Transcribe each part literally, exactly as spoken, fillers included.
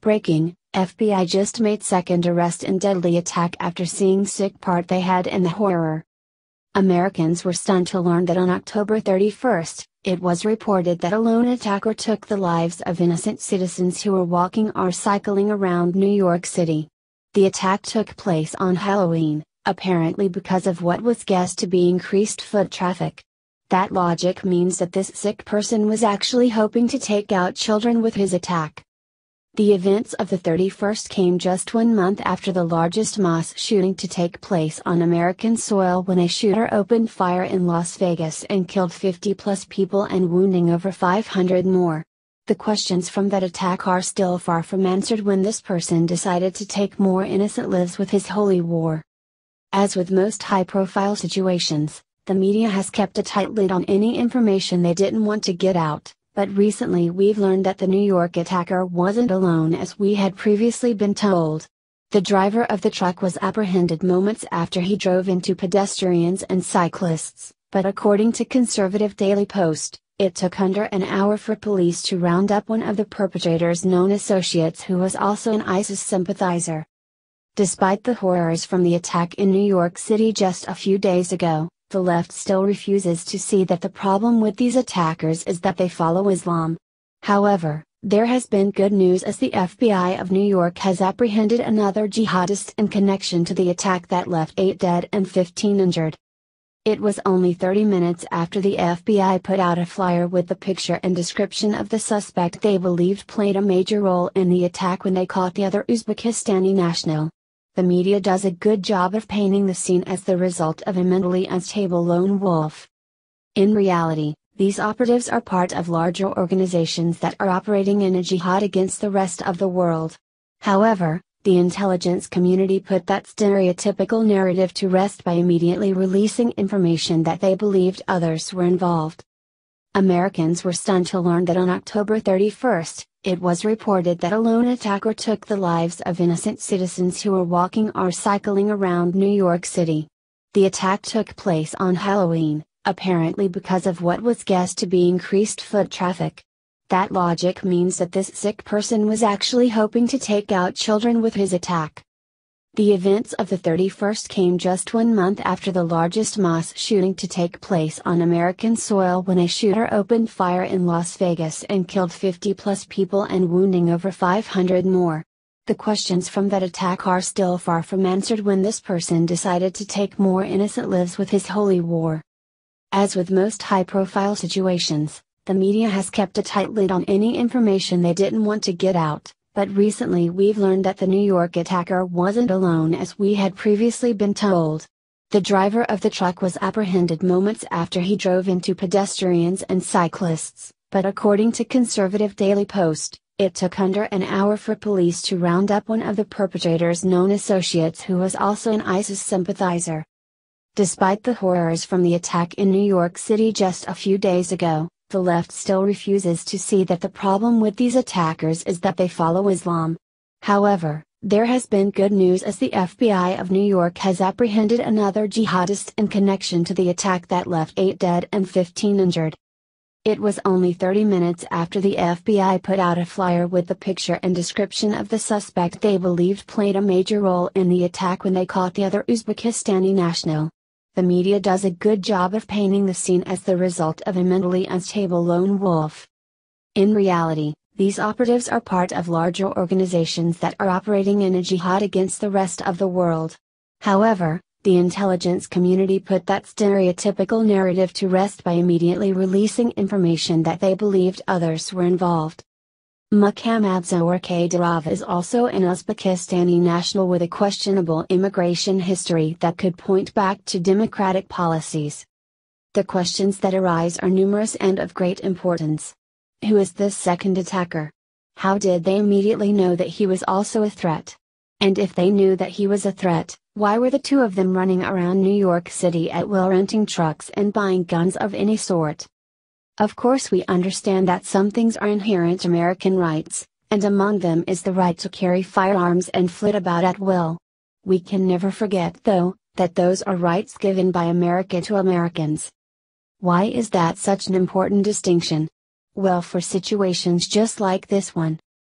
Breaking: F B I just made second arrest in deadly attack after seeing sick part they had in the horror. Americans were stunned to learn that on October thirty-first, it was reported that a lone attacker took the lives of innocent citizens who were walking or cycling around New York City. The attack took place on Halloween, apparently because of what was guessed to be increased foot traffic. That logic means that this sick person was actually hoping to take out children with his attack. The events of the thirty-first came just one month after the largest mass shooting to take place on American soil, when a shooter opened fire in Las Vegas and killed fifty plus people and wounding over five hundred more. The questions from that attack are still far from answered when this person decided to take more innocent lives with his holy war. As with most high-profile situations, the media has kept a tight lid on any information they didn't want to get out, but recently we've learned that the New York attacker wasn't alone as we had previously been told. The driver of the truck was apprehended moments after he drove into pedestrians and cyclists, but according to conservative Daily Post, it took under an hour for police to round up one of the perpetrator's known associates, who was also an ISIS sympathizer. Despite the horrors from the attack in New York City just a few days ago, the left still refuses to see that the problem with these attackers is that they follow Islam. However, there has been good news, as the F B I of New York has apprehended another jihadist in connection to the attack that left eight dead and fifteen injured. It was only thirty minutes after the F B I put out a flyer with the picture and description of the suspect they believed played a major role in the attack when they caught the other Uzbekistani national. The media does a good job of painting the scene as the result of a mentally unstable lone wolf. In reality, these operatives are part of larger organizations that are operating in a jihad against the rest of the world. However, the intelligence community put that stereotypical narrative to rest by immediately releasing information that they believed others were involved. Americans were stunned to learn that on October thirty-first, it was reported that a lone attacker took the lives of innocent citizens who were walking or cycling around New York City. The attack took place on Halloween, apparently because of what was guessed to be increased foot traffic. That logic means that this sick person was actually hoping to take out children with his attack. The events of the thirty-first came just one month after the largest mass shooting to take place on American soil, when a shooter opened fire in Las Vegas and killed fifty plus people and wounding over five hundred more. The questions from that attack are still far from answered when this person decided to take more innocent lives with his holy war. As with most high-profile situations, the media has kept a tight lid on any information they didn't want to get out. But recently we've learned that the New York attacker wasn't alone as we had previously been told. The driver of the truck was apprehended moments after he drove into pedestrians and cyclists, but according to conservative Daily Post, it took under an hour for police to round up one of the perpetrator's known associates, who was also an ISIS sympathizer. Despite the horrors from the attack in New York City just a few days ago, the left still refuses to see that the problem with these attackers is that they follow Islam. However, there has been good news, as the F B I of New York has apprehended another jihadist in connection to the attack that left eight dead and fifteen injured. It was only thirty minutes after the F B I put out a flyer with the picture and description of the suspect they believed played a major role in the attack when they caught the other Uzbekistani national. The media does a good job of painting the scene as the result of a mentally unstable lone wolf. In reality, these operatives are part of larger organizations that are operating in a jihad against the rest of the world. However, the intelligence community put that stereotypical narrative to rest by immediately releasing information that they believed others were involved. Muhammad Zohar Kadyrov is also an Uzbekistani national with a questionable immigration history that could point back to democratic policies. The questions that arise are numerous and of great importance. Who is this second attacker? How did they immediately know that he was also a threat? And if they knew that he was a threat, why were the two of them running around New York City at will, renting trucks and buying guns of any sort? Of course, we understand that some things are inherent American rights, and among them is the right to carry firearms and flit about at will. We can never forget, though, that those are rights given by America to Americans. Why is that such an important distinction? Well, for situations just like this one.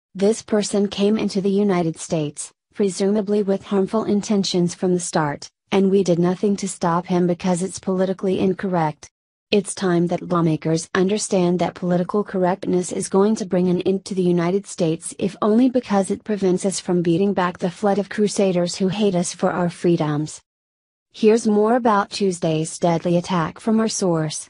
This person came into the United States, presumably with harmful intentions from the start, and we did nothing to stop him because it's politically incorrect. It's time that lawmakers understand that political correctness is going to bring an end to the United States, if only because it prevents us from beating back the flood of crusaders who hate us for our freedoms. Here's more about Tuesday's deadly attack from our source.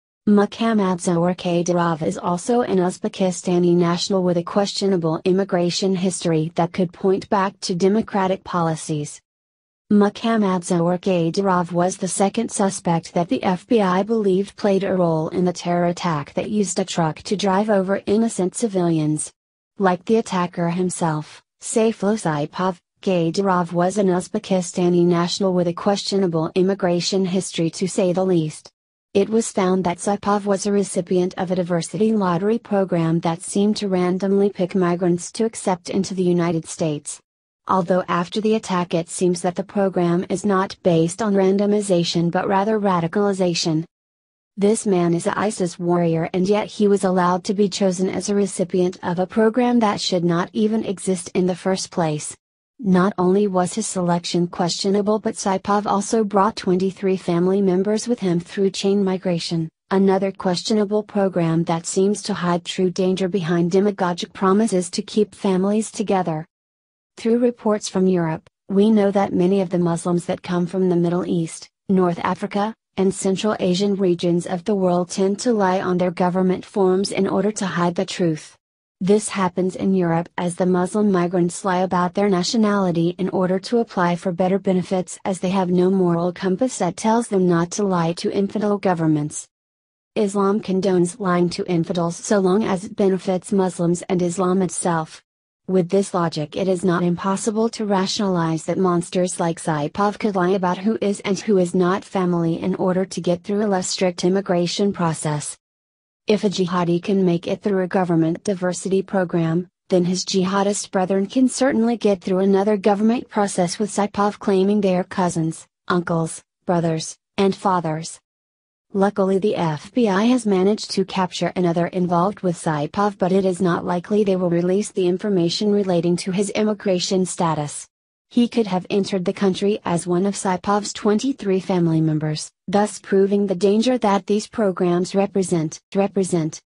Muhammad Zohar Kadyrov is also an Uzbekistani national with a questionable immigration history that could point back to democratic policies. Muhammad Zohar Kadyrov was the second suspect that the F B I believed played a role in the terror attack that used a truck to drive over innocent civilians. Like the attacker himself, Saifullo Saipov, Kadyrov was an Uzbekistani national with a questionable immigration history, to say the least. It was found that Saipov was a recipient of a diversity lottery program that seemed to randomly pick migrants to accept into the United States. Although after the attack it seems that the program is not based on randomization but rather radicalization. This man is a ISIS warrior, and yet he was allowed to be chosen as a recipient of a program that should not even exist in the first place. Not only was his selection questionable, but Saipov also brought twenty-three family members with him through chain migration, another questionable program that seems to hide true danger behind demagogic promises to keep families together. Through reports from Europe, we know that many of the Muslims that come from the Middle East, North Africa, and Central Asian regions of the world tend to lie on their government forms in order to hide the truth. This happens in Europe as the Muslim migrants lie about their nationality in order to apply for better benefits, as they have no moral compass that tells them not to lie to infidel governments. Islam condones lying to infidels so long as it benefits Muslims and Islam itself. With this logic, it is not impossible to rationalize that monsters like Saipov could lie about who is and who is not family in order to get through a less strict immigration process. If a jihadi can make it through a government diversity program, then his jihadist brethren can certainly get through another government process, with Saipov claiming they are cousins, uncles, brothers, and fathers. Luckily, the F B I has managed to capture another involved with Saipov, but it is not likely they will release the information relating to his immigration status. He could have entered the country as one of Saipov's twenty-three family members, thus proving the danger that these programs represent. represent.